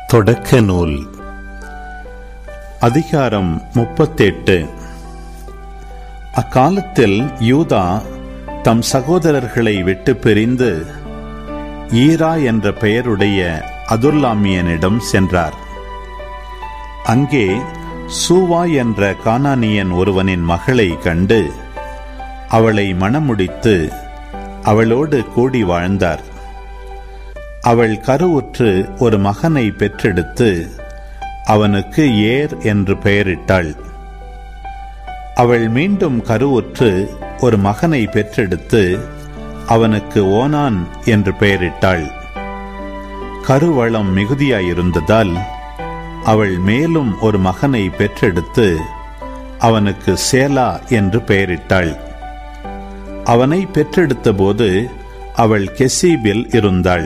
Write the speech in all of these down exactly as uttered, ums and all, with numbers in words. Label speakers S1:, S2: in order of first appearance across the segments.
S1: தொடக்க நூல் அதிகாரம் முப்பத்தெட்டு. அக்காலத்தில் யூதா தம் சகோதரர்களை விட்டு பிரிந்து ஈரா என்ற பெயருடைய அதுல்லாமியனிடம் சென்றார். அங்கே சூவா என்ற கானானியன் ஒருவனின் மகளை கண்டு அவளை மணமுடித்து அவளோடு கூடி வாழ்ந்தார். அவள் கருவுற்று ஒரு மகனை பெற்றெடுத்து அவனுக்கு ஏர் என்று பெயரிட்டாள். அவள் மீண்டும் கருவுற்று ஒரு மகனை பெற்றெடுத்து அவனுக்கு ஓனான் என்று பெயரிட்டாள். கருவளம் மிகுதியாயிருந்ததால் அவள் மேலும் ஒரு மகனை பெற்றெடுத்து அவனுக்கு சேலா என்று பெயரிட்டாள். அவனை பெற்றெடுத்த போது அவள் கெசீபில் இருந்தாள்.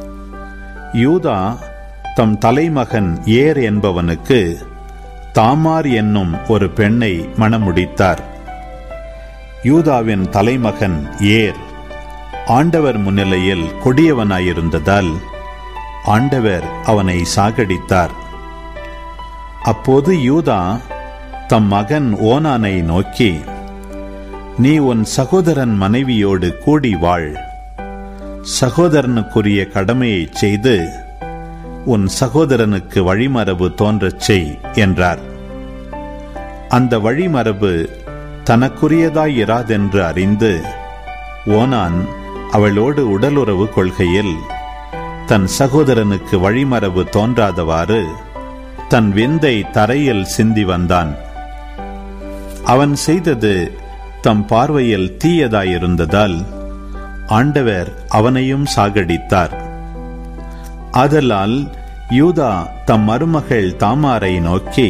S1: யூதா தம் தலைமகன் ஏர் என்பவனுக்கு தாமார் என்னும் ஒரு பெண்ணை மணமுடித்தார். யூதாவின் தலைமகன் ஏர் ஆண்டவர் முன்னிலையில் கொடியவனாயிருந்ததால் ஆண்டவர் அவனை சாகடித்தார். அப்போது யூதா தம் மகன் ஓனானை நோக்கி, நீ உன் சகோதரன் மனைவியோடு கூடி வாழ், சகோதரனுக்குரிய கடமையை செய்து உன் சகோதரனுக்கு வழிமரபு தோன்றச் செய் என்றார். அந்த வழிமரபு தனக்குரியதாயிராதென்று அறிந்து ஓனான் அவளோடு உடலுறவு கொள்கையில் தன் சகோதரனுக்கு வழிமரபு தோன்றாதவாறு தன் விந்தை தரையில் சிந்தி வந்தான். அவன் செய்தது தம் பார்வையில் தீயதாயிருந்ததால் ஆண்டவர் அவனையும் சாகடித்தார். ஆதலால் யூதா தம் மருமகள் தாமாரை நோக்கி,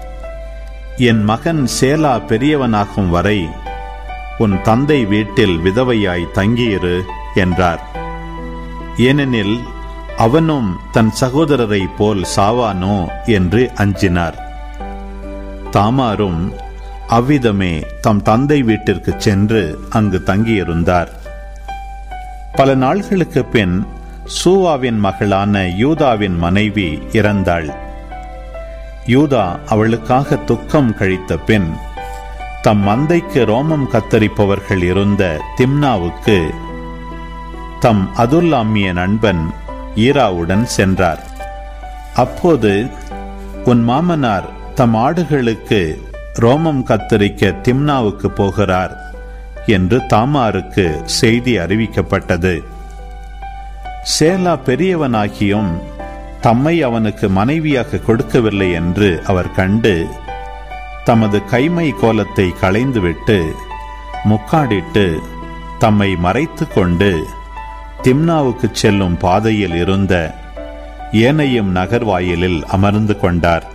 S1: என் மகன் சேலா பெரியவனாகும் வரை உன் தந்தை வீட்டில் விதவையாய் தங்கியிரு என்றார். ஏனெனில் அவனும் தன் சகோதரரை போல் சாவானோ என்று அஞ்சினார். தாமாரும் அவ்விதமே தம் தந்தை வீட்டிற்கு சென்று அங்கு தங்கியிருந்தார். பல நாள்களுக்கு பின் சூவாவின் மகளான யூதாவின் மனைவி இறந்தாள். யூதா அவளுக்காக துக்கம் கழித்த பின் தம் மந்தைக்கு ரோமம் கத்தரிப்பவர்கள் இருந்த திம்னாவுக்கு தம் அதுல்லாமிய நண்பன் ஈராவுடன் சென்றார். அப்போது, உன் மாமனார் தம் ஆடுகளுக்கு ரோமம் கத்தரிக்க திம்னாவுக்கு போகிறார் என்று தாமாருக்கு செய்தி அறிவிக்கப்பட்டது. சேலா பெரியவனாகியும் தம்மை அவனுக்கு மனைவியாக கொடுக்கவில்லை என்று அவர் கண்டு தமது கைமை கோலத்தை களைந்துவிட்டு முக்காடிட்டு தம்மை மறைத்து கொண்டு திம்னாவுக்கு செல்லும் பாதையில் இருந்த ஏனையும் நகர்வாயிலில் அமர்ந்து கொண்டார்.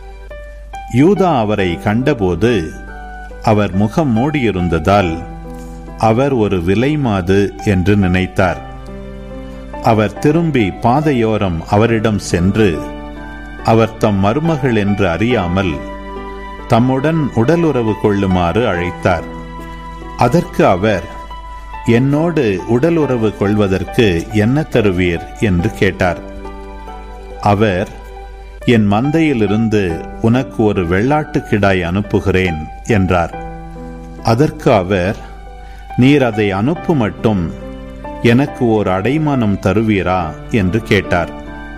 S1: யூதா அவரை கண்டபோது அவர் முகம் மூடியிருந்ததால் அவர் ஒரு விலைமாது என்று நினைத்தார். அவர் திரும்பி பாதையோரம் அவரிடம் சென்று அவர் தம் மருமகள் என்று அறியாமல் தம்முடன் உடலுறவு கொள்ளுமாறு அழைத்தார். அதற்கு அவர், என்னோடு உடலுறவு கொள்வதற்கு என்ன தருவீர் என்று கேட்டார். அவர், என் மந்தையிலிருந்து உனக்கு ஒரு வெள்ளாட்டு கிடாய் அனுப்புகிறேன் என்றார். அதற்கு அவர், நீர் அதை அனுப்பு மட்டும் எனக்கு ஓர் அடைமானம் தருவீரா என்று கேட்டார்.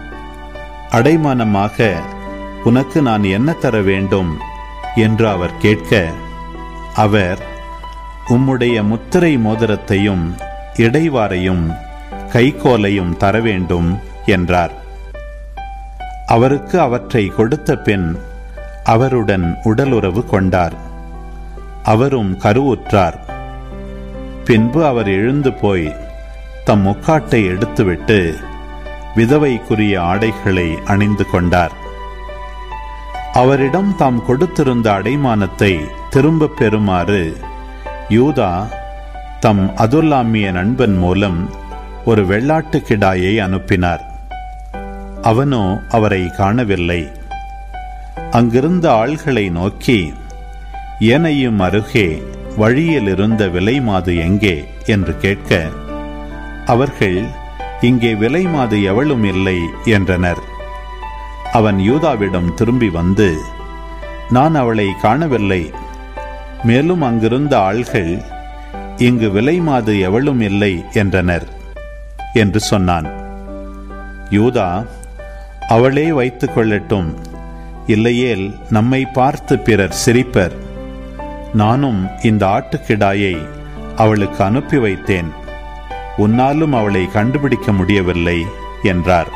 S1: அடைமானமாக உனக்கு நான் என்ன தர வேண்டும் என்று அவர் கேட்க, அவர், உம்முடைய முத்திரை மோதிரத்தையும் இடைவாரையும் கைக்கோலையும் தர வேண்டும் என்றார். அவருக்கு அவற்றை கொடுத்த பின் அவருடன் உடலுறவு கொண்டார். அவரும் கருவுற்றார். பின்பு அவர் எழுந்து போய் தம் முக்காட்டை எடுத்துவிட்டு விதவைக்குரிய ஆடைகளை அணிந்து கொண்டார். அவரிடம் தாம் கொடுத்திருந்த அடைமானத்தை திரும்ப பெறுமாறு யூதா தம் அதுல்லாமிய நண்பன் மூலம் ஒரு வெள்ளாட்டு கிடாயை அனுப்பினார். அவனோ அவரை காணவில்லை. அங்கிருந்த ஆள்களை நோக்கி, ஏனையும் அருகே வழியில் இருந்த விலைமாது எங்கே என்று கேட்க, அவர்கள், இங்கே விலைமாது எவளும் இல்லை என்றனர். அவன் யூதாவிடம் திரும்பி வந்து, நான் அவளை காணவில்லை, மேலும் அங்கிருந்த ஆள்கள் இங்கு விலை மாது எவளும் இல்லை என்றனர் என்று சொன்னான். யூதா, அவளே வைத்துக் கொள்ளட்டும், இல்லையேல் நம்மை பார்த்து பிறர் சிரிப்பர். நானும் இந்த ஆட்டுக்கிடாயை அவளுக்கு அனுப்பி வைத்தேன், உன்னாலும் அவளை கண்டுபிடிக்க முடியவில்லை என்றார்.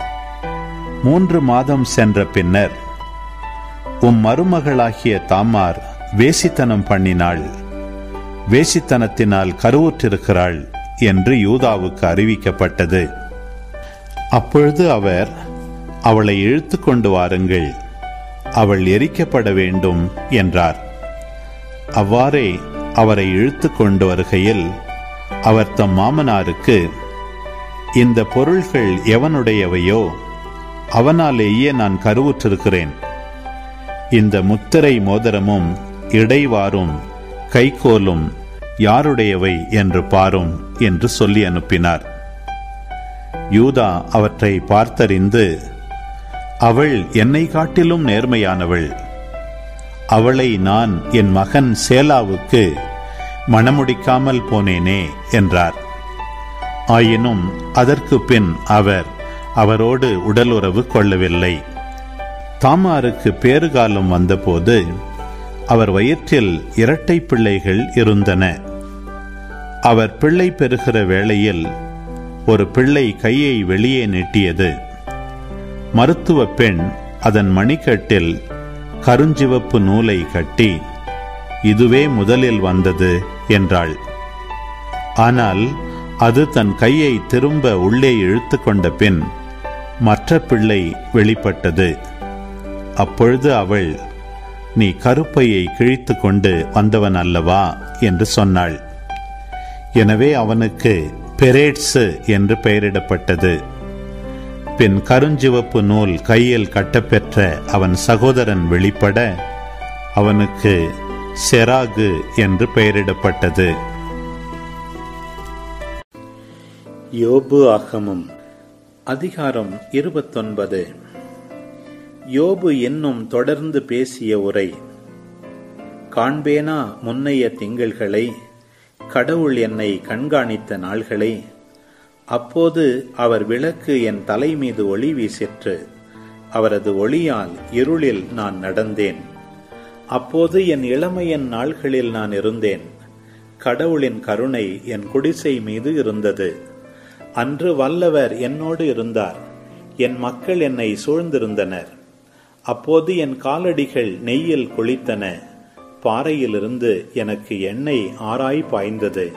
S1: மூன்று மாதம் சென்ற பின்னர், உம் மருமகளாகிய தாமார் வேசித்தனம் பண்ணினாள், வேசித்தனத்தினால் கருவுற்றிருக்கிறாள் என்று யூதாவுக்கு அறிவிக்கப்பட்டது. அப்பொழுது அவர், அவளை இழுத்து கொண்டு வாருங்கள், அவள் எரிக்கப்பட வேண்டும் என்றார். அவ்வாறே அவரை இழுத்து கொண்டு வருகையில் அவர் தம் மாமனாருக்கு, இந்த பொருள்கள் எவனுடையவையோ அவனாலேயே நான் கருவுற்றிருக்கிறேன். இந்த முத்திரை மோதிரமும் இடைவாரும் கைகோலும் யாருடையவை என்று பாரும் என்று சொல்லி அனுப்பினார். யூதா அவற்றை பார்த்தறிந்து, அவள் என்னை காட்டிலும் நேர்மையானவள், அவளை நான் என் மகன் சேலாவுக்கு மணமுடிக்காமல் போனேனே என்றார். ஆயினும் அதற்கு பின் அவர் அவரோடு உடலுறவு கொள்ளவில்லை. தாமாருக்கு பேறுகாலம் வந்தபோது அவர் வயிற்றில் இரட்டை பிள்ளைகள் இருந்தன. அவர் பிள்ளை பெறுகிற வேளையில் ஒரு பிள்ளை கையை வெளியே நீட்டியது. மருத்துவ பெண் அதன் மணிக்கட்டில் கருஞ்சிவப்பு நூலை கட்டி, இதுவே முதலில் வந்தது என்றாள். ஆனால் அது தன் கையை திரும்ப உள்ளே இழுத்து கொண்ட பின் மற்ற பிள்ளை வெளிப்பட்டது. அப்பொழுது அவள், நீ கருப்பையை கிழித்து கொண்டு வந்தவன் அல்லவா என்று சொன்னாள். எனவே அவனுக்கு பெரேட்ஸ் என்று பெயரிடப்பட்டது. பின் கருஞ்சிவப்பு நூல் கையில் கட்டப்பெற்ற அவன் சகோதரன் வெளிப்பட அவனுக்கு செராகு என்று பெயரிடப்பட்டது. யோபு ஆகமம் அதிகாரம் இருபத்தொன்பது. யோபு என்னும் தொடர்ந்து பேசிய உரை. காண்பேனா முன்னைய திங்கள்களை, கடவுள் என்னை கண்காணித்த நாள்களை. அப்போது அவர் விளக்கு என் தலை மீது ஒளி வீசிற்று, அவரது ஒளியால் இருளில் நான் நடந்தேன். அப்போது என் இளமையின் நாள்களில் நான் இருந்தேன், கடவுளின் கருணை என் குடிசை மீது இருந்தது. அன்று வல்லவர் என்னோடு இருந்தார், என் மக்கள் என்னை சூழ்ந்திருந்தனர். அப்போது என் காலடிகள் நெய்யில் குளித்தன, பாறையிலிருந்து எனக்கு எண்ணெய் ஆராய் பாய்ந்தது.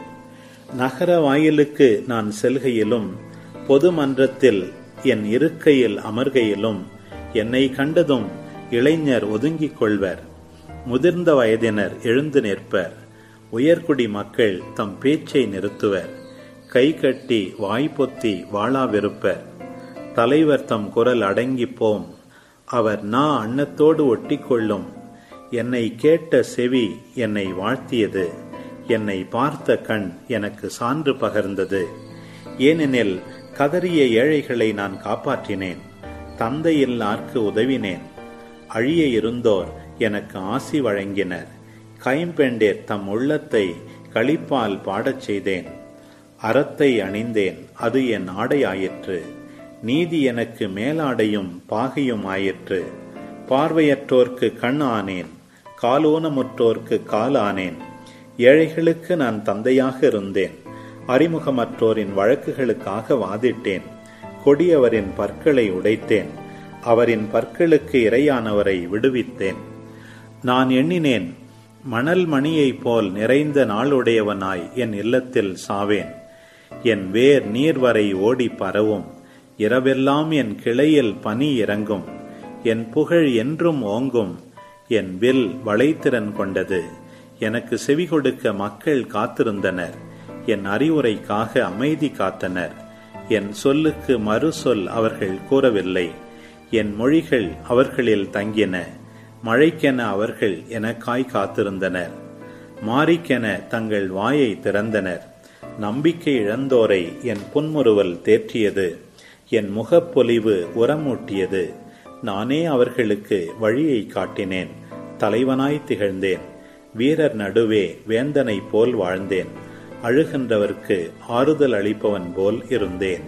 S1: நகர வாயிலுக்கு நான் செல்கையிலும் பொது மன்றத்தில் என் இருக்கையில் அமர்கையிலும் என்னை கண்டதும் இளைஞர் ஒதுங்கிக் கொள்வர், முதிர்ந்த வயதினர் எழுந்து நிற்பர், உயர்குடி மக்கள் தம் பேச்சை நிறுத்துவர், கை கட்டி வாய்ப்பொத்தி வாளாவிருப்பர். தலைவர் தம் குரல் அடங்கி போம், அவர் நா அன்னத்தோடு ஒட்டிக்கொள்ளும். என்னை கேட்ட செவி என்னை வாழ்த்தியது, என்னை பார்த்த கண் எனக்கு சான்று பகர்ந்தது. ஏனெனில் கதறிய ஏழைகளை நான் காப்பாற்றினேன், தந்தையில்லார்க்கு உதவினேன். அழிய இருந்தோர் எனக்கு ஆசி வழங்கினர், கைம்பெண்டேர் தம் உள்ளத்தை களிப்பால் பாடச் செய்தேன். அறத்தை அணிந்தேன், அது என் ஆடை ஆயிற்று, நீதி எனக்கு மேலாடையும் பாகையும் ஆயிற்று. பார்வையற்றோர்க்கு கண் ஆனேன், காலூனமுற்றோர்க்கு கால் ஆனேன். ஏழைகளுக்கு நான் தந்தையாக இருந்தேன், அறிமுகமற்றோரின் வழக்குகளுக்காக வாதிட்டேன். கொடியவரின் பற்களை உடைத்தேன், அவரின் பற்களுக்கு இரையானவரை விடுவித்தேன். நான் எண்ணினேன், மணல் மணியைப் போல் நிறைந்த நாளுடையவனாய் என் இல்லத்தில் சாவேன். என் வேர் நீர்வரை ஓடி பரவும், இரவெல்லாம் என் கிளையில் பனி இறங்கும். என் புகழ் என்றும் ஓங்கும், என் வில் வளைத்திறன் கொண்டது. எனக்கு செவி கொடுக்க மக்கள் காத்திருந்தனர், என் அறிவுரைக்காக அமைதி காத்தனர். என் சொல்லுக்கு மறு சொல் அவர்கள் கூறவில்லை, என் மொழிகள் அவர்களில் தங்கின. மழைக்கென அவர்கள் எனக்காய் காத்திருந்தனர், மாரிக்கென தங்கள் வாயை திறந்தனர். நம்பிக்கை இழந்தோரை என் புன்முறுவல் தேற்றியது, என் முகப்பொலிவு உரமூட்டியது. நானே அவர்களுக்கு வழியை காட்டினேன். தலைவனாய் திகழ்ந்தேன். வீரர் நடுவே வேந்தனைப் போல் வாழ்ந்தேன். அழுகின்றவர்க்கு ஆறுதல் அளிப்பவன் போல் இருந்தேன்.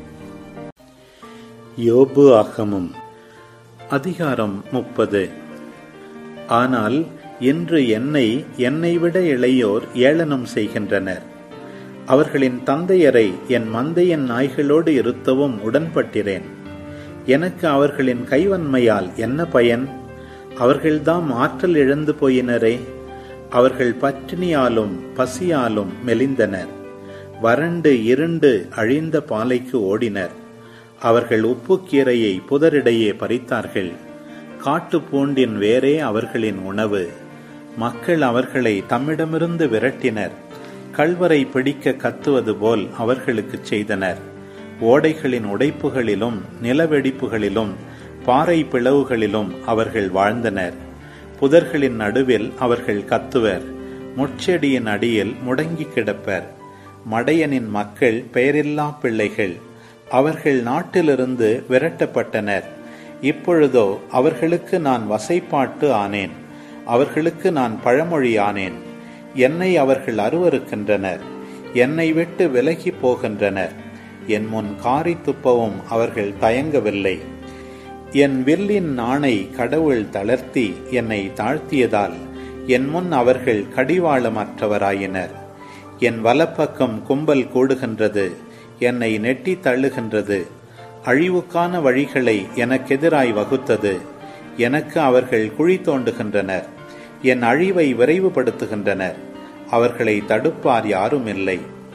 S1: யோபு ஆகமம் அதிகாரம் முப்பது. ஆனால் இன்று என்னை என்னை விட இளையோர் ஏளனம் செய்கின்றனர். அவர்களின் தந்தையரை என் மந்தையின் நாய்களோடு இருத்தவும் உடன்பட்டிறேன். எனக்கு அவர்களின் கைவன்மையால் என்ன பயன்? அவர்கள்தாம் ஆற்றல் இழந்து போயினரே. அவர்கள் பட்டினியாலும் பசியாலும் மெலிந்தனர். வறண்டு இருண்டு அழிந்த பாலைக்கு ஓடினர். அவர்கள் உப்புக்கீரையை புதரிடையே பறித்தார்கள். காட்டு பூண்டின் வேரே அவர்களின் உணவு. மக்கள் அவர்களை தம்மிடமிருந்து விரட்டினர். கள்வரை பிடிக்க கத்துவது போல் அவர்களுக்கு செய்தனர். ஓடைகளின் உடைப்புகளிலும் நிலவெடிப்புகளிலும் பாறை பிளவுகளிலும் அவர்கள் வாழ்ந்தனர். புதர்களின் நடுவில் அவர்கள் கத்துவர். முட்செடியின் அடியில் முடங்கி கிடப்பர். மடையனின் மக்கள் பெயரில்லா பிள்ளைகள். அவர்கள் நாட்டிலிருந்து விரட்டப்பட்டனர். இப்பொழுதோ அவர்களுக்கு நான் வசைப்பாட்டு ஆனேன். அவர்களுக்கு நான் பழமொழி ஆனேன். என்னை அவர்கள் அருவருக்கின்றனர். என்னை விட்டு விலகி போகின்றனர். என் முன் காரி துப்பவும் அவர்கள் தயங்கவில்லை. என் வில்லின் நாணை கடவுள் தளர்த்தி என்னை தாழ்த்தியதால் என் முன் அவர்கள் கடிவாளமற்றவராயினர். என் வலப்பக்கம் கும்பல் கூடுகின்றது. என்னை நெட்டி தள்ளுகின்றது. அழிவுக்கான வழிகளை எனக்கெதிராய் வகுத்தது. எனக்கு அவர்கள் குழி தோண்டுகின்றனர். என் அழிவை விரைவுபடுத்துகின்றனர். அவர்களை தடுப்பார் யாரும் இல்லை.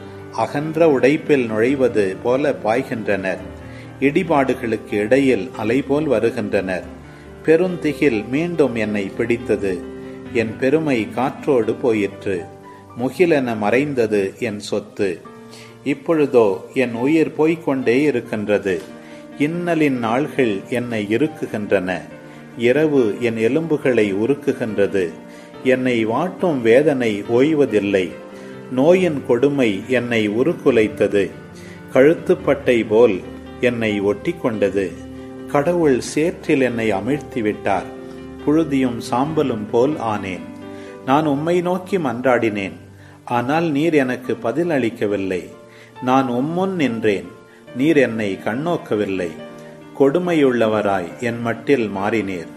S1: அகன்ற உடைப்பில் நுழைவது போல பாய்கின்றனர். இடிபாடுகளுக்கு இடையில் அலைபோல் வருகின்றனர். பெருந்திகில் மீண்டும் என்னை பிடித்தது. என் பெருமை காற்றோடு போயிற்று. முகிலென மறைந்தது என் சொத்து. இப்பொழுதோ என் உயிர் போய்கொண்டே இருக்கின்றது. இன்னலின் நாள்கள் என்னை இறுக்குகின்றன. இரவு என் எலும்புகளை உருக்குகின்றது. என்னை வாட்டும் வேதனை ஓய்வதில்லை. நோயின் கொடுமை என்னை உருக்குலைத்தது. கழுத்துப்பட்டை போல் என்னை ஒட்டி கொண்டது. கடவுள் சேற்றில் என்னை அமிழ்த்திவிட்டார். புழுதியும் சாம்பலும் போல் ஆனேன். நான் உம்மை நோக்கி மன்றாடினேன். ஆனால் நீர் எனக்கு பதில் அளிக்கவில்லை. நான் உம்முன் நின்றேன். நீர் என்னை கண்ணோக்கவில்லை. கொடுமையுள்ளவராய் என் மட்டில் மாறினீர்.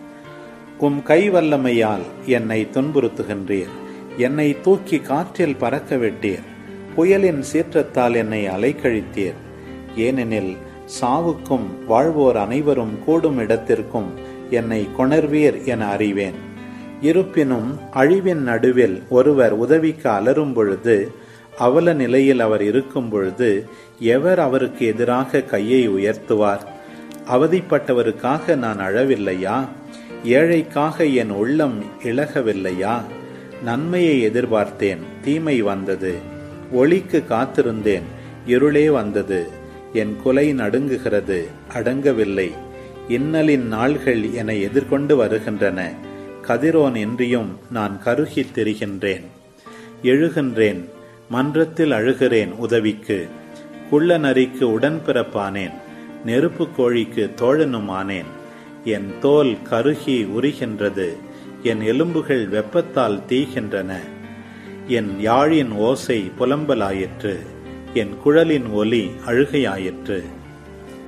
S1: உம் கை வல்லமையால் என்னை துன்புறுத்துகின்றீர். என்னை தூக்கி காற்றில் பறக்க விட்டீர். புயலின் சீற்றத்தால் என்னை அலைக்கழித்தீர். ஏனெனில் சாவுக்கும் வாழ்வோர் அனைவரும் கூடும் இடத்திற்கும் என்னை கொணர்வீர் என அறிவேன். இருப்பினும் அழிவின் நடுவில் ஒருவர் உதவிக்கு அலரும் பொழுது, அவல நிலையில் அவர் இருக்கும் பொழுது எவர் அவருக்கு எதிராக கையை உயர்த்துவார்? அவதிப்பட்டவருக்காக நான் அழவில்லையா? ஏழைக்காக என் உள்ளம் இளகவில்லையா? நன்மையை எதிர்பார்த்தேன், தீமை வந்தது. ஒளிக்கு காத்திருந்தேன், இருளே வந்தது. என் குலை நடுங்குகிறது, அடங்கவில்லை. இன்னலின் நாள்கள் என எதிர்கொண்டு வருகின்றன. கதிரோன் இன்றியும் நான் கருகித் திரிகின்றேன். எழுகின்றேன், மன்றத்தில் அழுகிறேன் உதவிக்கு. குள்ள நரிக்கு உடன்பிறப்பானேன். நெருப்பு கோழிக்கு தோழனும் ஆனேன். என் தோல் கருகி உரிகின்றது. என் எலும்புகள் வெப்பத்தால் தீகின்றன. என் யாழின் ஓசை புலம்பலாயிற்று. என் குழலின் ஒலி அழுகையாயிற்று.